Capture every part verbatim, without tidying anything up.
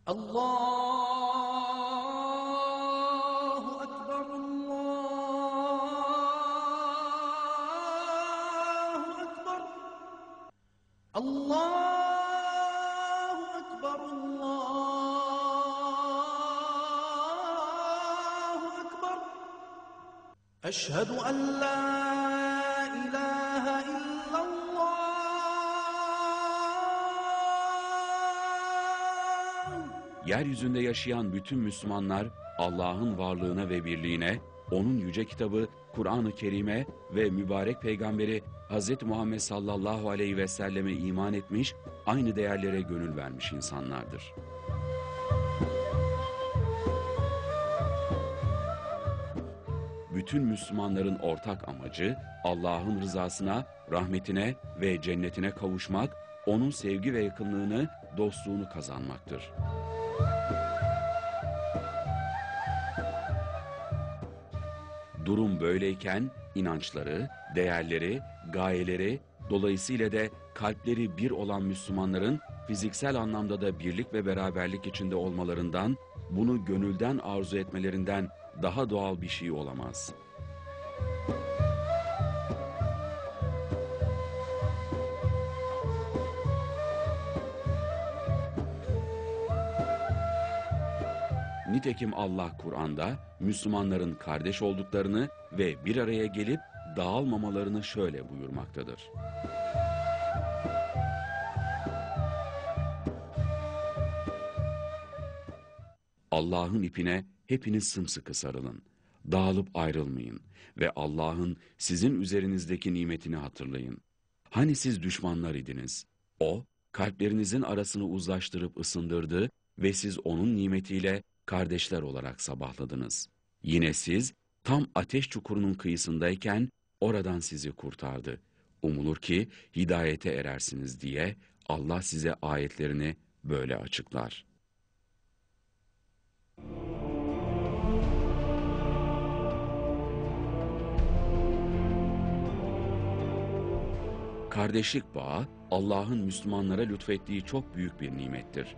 Allahu Ekber, Allahu Ekber. Allahu Ekber, Allahu Ekber. Eşhedü en la ilahe illallah. Yeryüzünde yaşayan bütün Müslümanlar Allah'ın varlığına ve birliğine, onun yüce kitabı Kur'an-ı Kerim'e ve mübarek peygamberi Hz. Muhammed sallallahu aleyhi ve selleme iman etmiş, aynı değerlere gönül vermiş insanlardır. Bütün Müslümanların ortak amacı Allah'ın rızasına, rahmetine ve cennetine kavuşmak, onun sevgi ve yakınlığını, dostluğunu kazanmaktır. Durum böyleyken inançları, değerleri, gayeleri, dolayısıyla da kalpleri bir olan Müslümanların fiziksel anlamda da birlik ve beraberlik içinde olmalarından, bunu gönülden arzu etmelerinden daha doğal bir şey olamaz. Nitekim Allah Kur'an'da Müslümanların kardeş olduklarını ve bir araya gelip dağılmamalarını şöyle buyurmaktadır. Allah'ın ipine hepiniz sımsıkı sarılın, dağılıp ayrılmayın ve Allah'ın sizin üzerinizdeki nimetini hatırlayın. Hani siz düşmanlar idiniz, O, kalplerinizin arasını uzlaştırıp ısındırdı ve siz onun nimetiyle kardeşler olarak sabahladınız. Yine siz tam ateş çukurunun kıyısındayken oradan sizi kurtardı. Umulur ki hidayete erersiniz diye Allah size ayetlerini böyle açıklar. Kardeşlik bağı Allah'ın Müslümanlara lütfettiği çok büyük bir nimettir.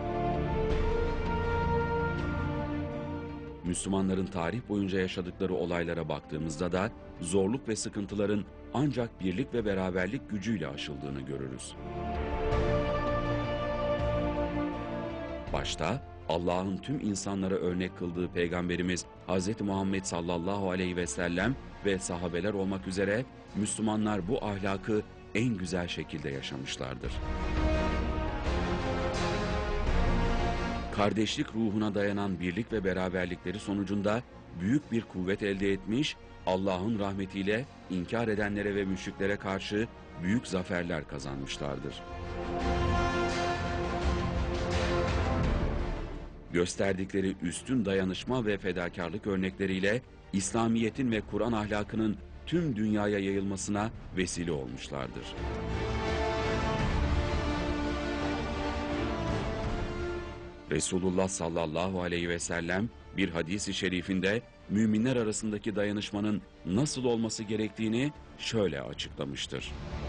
Müslümanların tarih boyunca yaşadıkları olaylara baktığımızda da zorluk ve sıkıntıların ancak birlik ve beraberlik gücüyle aşıldığını görürüz. Başta Allah'ın tüm insanlara örnek kıldığı Peygamberimiz Hz. Muhammed sallallahu aleyhi ve sellem ve sahabeler olmak üzere Müslümanlar bu ahlakı en güzel şekilde yaşamışlardır. Kardeşlik ruhuna dayanan birlik ve beraberlikleri sonucunda büyük bir kuvvet elde etmiş, Allah'ın rahmetiyle inkar edenlere ve müşriklere karşı büyük zaferler kazanmışlardır. Gösterdikleri üstün dayanışma ve fedakarlık örnekleriyle İslamiyet'in ve Kur'an ahlakının tüm dünyaya yayılmasına vesile olmuşlardır. Resulullah sallallahu aleyhi ve sellem bir hadis-i şerifinde müminler arasındaki dayanışmanın nasıl olması gerektiğini şöyle açıklamıştır.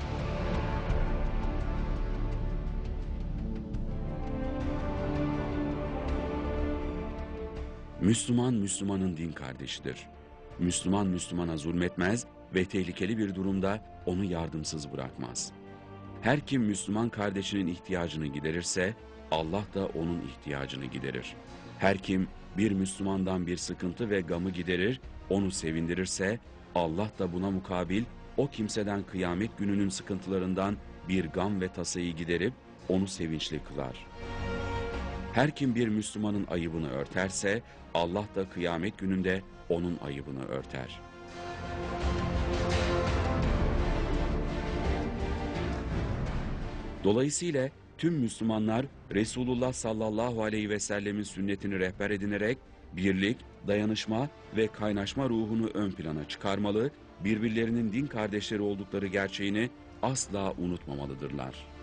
Müslüman, Müslümanın din kardeşidir. Müslüman, Müslümana zulmetmez ve tehlikeli bir durumda onu yardımsız bırakmaz. Her kim Müslüman kardeşinin ihtiyacını giderirse, Allah da onun ihtiyacını giderir. Her kim bir Müslümandan bir sıkıntı ve gamı giderir, onu sevindirirse, Allah da buna mukabil o kimseden kıyamet gününün sıkıntılarından bir gam ve tasayı giderip onu sevinçli kılar. Her kim bir Müslümanın ayıbını örterse, Allah da kıyamet gününde onun ayıbını örter. Dolayısıyla tüm Müslümanlar Resulullah sallallahu aleyhi ve sellemin sünnetini rehber edinerek birlik, dayanışma ve kaynaşma ruhunu ön plana çıkarmalı, birbirlerinin din kardeşleri oldukları gerçeğini asla unutmamalıdırlar.